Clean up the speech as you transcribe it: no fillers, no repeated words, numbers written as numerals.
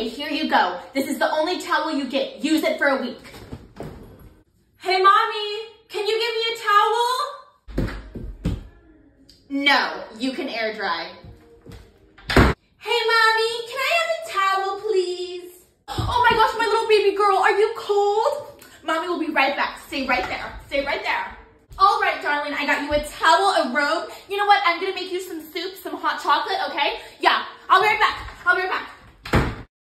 Okay, here you go. This is the only towel you get. Use it for a week. Hey, Mommy, can you give me a towel? No, you can air dry. Hey, Mommy, can I have a towel, please? Oh my gosh, my little baby girl, are you cold? Mommy will be right back. Stay right there. Stay right there. All right, darling, I got you a towel, a robe. You know what? I'm gonna make you some soup, some hot chocolate, okay? Yeah, I'll be right back. I'll be right back.